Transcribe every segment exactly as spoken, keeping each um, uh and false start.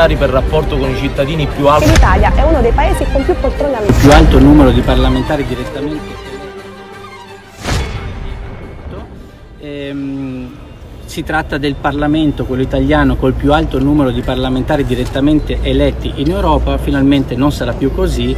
parlamentari per rapporto con i cittadini più alto. L'Italia è uno dei paesi con più poltrone al mondo. Più alto numero di parlamentari direttamente ehm, si tratta del Parlamento, quello italiano, col più alto numero di parlamentari direttamente eletti in Europa. Finalmente non sarà più così.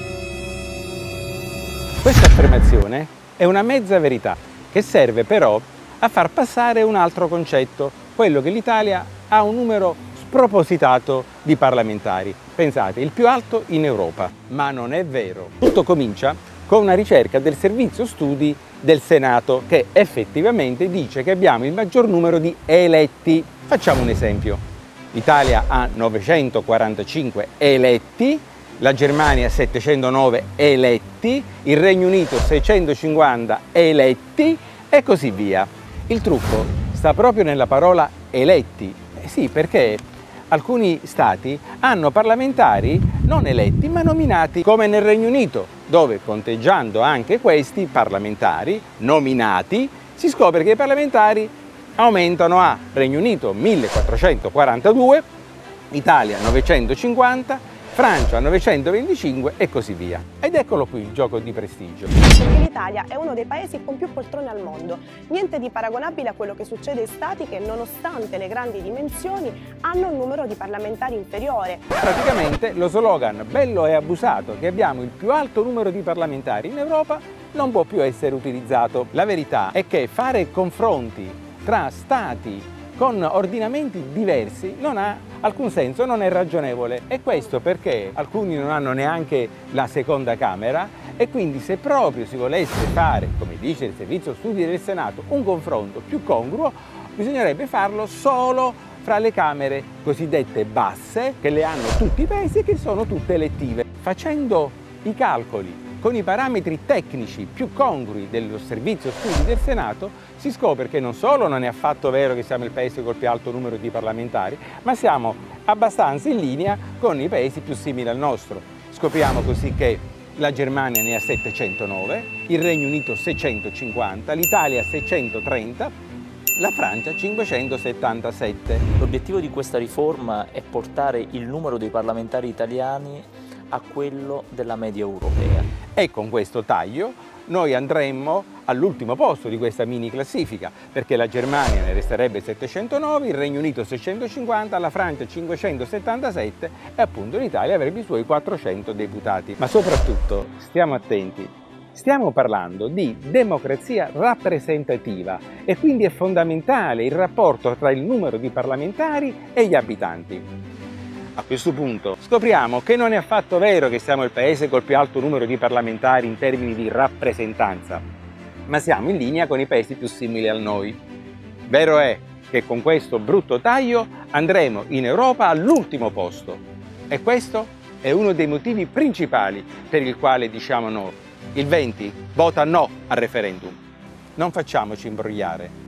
Questa affermazione è una mezza verità che serve però a far passare un altro concetto, quello che l'Italia ha un numero spropositato di parlamentari. Pensate, il più alto in Europa, ma non è vero. Tutto comincia con una ricerca del servizio studi del Senato che effettivamente dice che abbiamo il maggior numero di eletti. Facciamo un esempio. L'Italia ha novecentoquarantacinque eletti, la Germania settecentonove eletti, il Regno Unito seicentocinquanta eletti e così via. Il trucco sta proprio nella parola eletti. Eh sì, perché alcuni stati hanno parlamentari non eletti ma nominati, come nel Regno Unito, dove conteggiando anche questi parlamentari nominati si scopre che i parlamentari aumentano a Regno Unito millequattrocentoquarantadue, Italia novecentocinquanta, Francia novecentoventicinque e così via. Ed eccolo qui il gioco di prestigio. L'Italia è uno dei paesi con più poltrone al mondo, niente di paragonabile a quello che succede in stati che, nonostante le grandi dimensioni, hanno un numero di parlamentari inferiore. Praticamente lo slogan bello e abusato che abbiamo il più alto numero di parlamentari in Europa non può più essere utilizzato. La verità è che fare confronti tra stati con ordinamenti diversi non ha alcun senso, non è ragionevole, e questo perché alcuni non hanno neanche la seconda Camera e quindi se proprio si volesse fare, come dice il servizio studi del Senato, un confronto più congruo, bisognerebbe farlo solo fra le Camere cosiddette basse, che le hanno tutti i paesi e che sono tutte elettive. Facendo i calcoli con i parametri tecnici più congrui dello servizio studi del Senato si scopre che non solo non è affatto vero che siamo il paese col più alto numero di parlamentari, ma siamo abbastanza in linea con i paesi più simili al nostro. Scopriamo così che la Germania ne ha settecentonove, il Regno Unito seicentocinquanta, l'Italia seicentotrenta, la Francia cinquecentosettantasette. L'obiettivo di questa riforma è portare il numero dei parlamentari italiani a quello della media europea. E con questo taglio noi andremmo all'ultimo posto di questa mini classifica, perché la Germania ne resterebbe settecentonove, il Regno Unito seicentocinquanta, la Francia cinquecentosettantasette e appunto l'Italia avrebbe i suoi quattrocento deputati. Ma soprattutto, stiamo attenti, stiamo parlando di democrazia rappresentativa e quindi è fondamentale il rapporto tra il numero di parlamentari e gli abitanti. A questo punto scopriamo che non è affatto vero che siamo il paese col più alto numero di parlamentari in termini di rappresentanza, ma siamo in linea con i paesi più simili a noi. Vero è che con questo brutto taglio andremo in Europa all'ultimo posto e questo è uno dei motivi principali per il quale diciamo no. Il venti vota no al referendum. Non facciamoci imbrogliare.